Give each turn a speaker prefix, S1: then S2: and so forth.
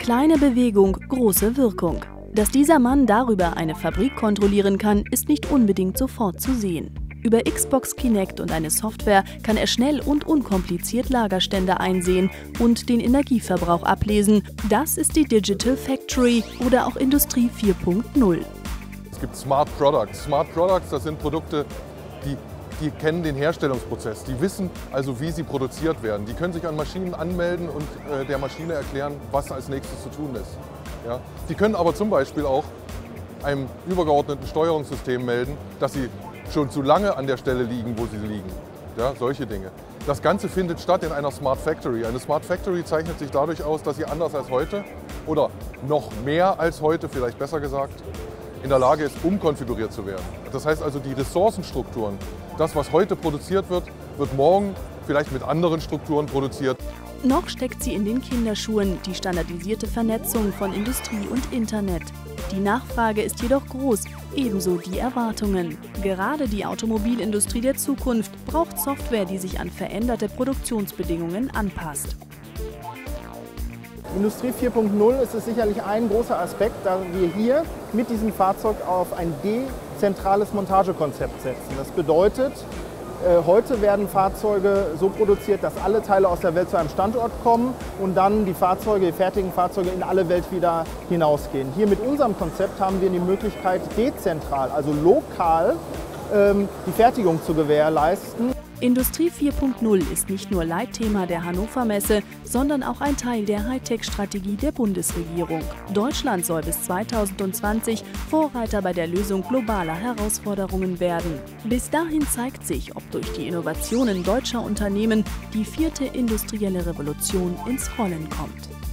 S1: Kleine Bewegung, große Wirkung. Dass dieser Mann darüber eine Fabrik kontrollieren kann, ist nicht unbedingt sofort zu sehen. Über Xbox Kinect und eine Software kann er schnell und unkompliziert Lagerstände einsehen und den Energieverbrauch ablesen. Das ist die Digital Factory oder auch Industrie 4.0.
S2: Es gibt Smart Products. Smart Products, das sind Produkte, die kennen den Herstellungsprozess. Die wissen also, wie sie produziert werden. Die können sich an Maschinen anmelden und der Maschine erklären, was als nächstes zu tun ist. Ja? Die können aber zum Beispiel auch einem übergeordneten Steuerungssystem melden, dass sie schon zu lange an der Stelle liegen, wo sie liegen. Ja, solche Dinge. Das Ganze findet statt in einer Smart Factory. Eine Smart Factory zeichnet sich dadurch aus, dass sie anders als heute oder noch mehr als heute, vielleicht besser gesagt, in der Lage ist, umkonfiguriert zu werden. Das heißt also, die Ressourcenstrukturen, das, was heute produziert wird, wird morgen vielleicht mit anderen Strukturen produziert.
S1: Noch steckt sie in den Kinderschuhen, die standardisierte Vernetzung von Industrie und Internet. Die Nachfrage ist jedoch groß, ebenso die Erwartungen. Gerade die Automobilindustrie der Zukunft braucht Software, die sich an veränderte Produktionsbedingungen anpasst.
S3: Industrie 4.0 ist es sicherlich ein großer Aspekt, da wir hier mit diesem Fahrzeug auf ein dezentrales Montagekonzept setzen. Das bedeutet, heute werden Fahrzeuge so produziert, dass alle Teile aus der Welt zu einem Standort kommen und dann die fertigen Fahrzeuge in alle Welt wieder hinausgehen. Hier mit unserem Konzept haben wir die Möglichkeit, dezentral, also lokal, die Fertigung zu gewährleisten.
S1: Industrie 4.0 ist nicht nur Leitthema der Hannover Messe, sondern auch ein Teil der Hightech-Strategie der Bundesregierung. Deutschland soll bis 2020 Vorreiter bei der Lösung globaler Herausforderungen werden. Bis dahin zeigt sich, ob durch die Innovationen deutscher Unternehmen die vierte industrielle Revolution ins Rollen kommt.